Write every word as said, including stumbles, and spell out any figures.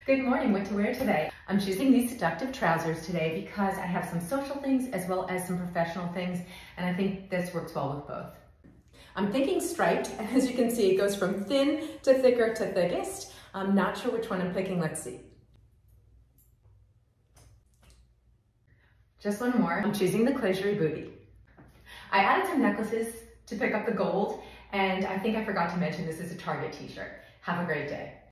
Good morning, what to wear today? I'm choosing these seductive trousers today because I have some social things as well as some professional things, and I think this works well with both. I'm thinking striped, and as you can see, it goes from thin to thicker to thickest. I'm not sure which one I'm picking, let's see. Just one more, I'm choosing the Closerie bootie. I added some necklaces to pick up the gold, and I think I forgot to mention this is a Target t-shirt. Have a great day.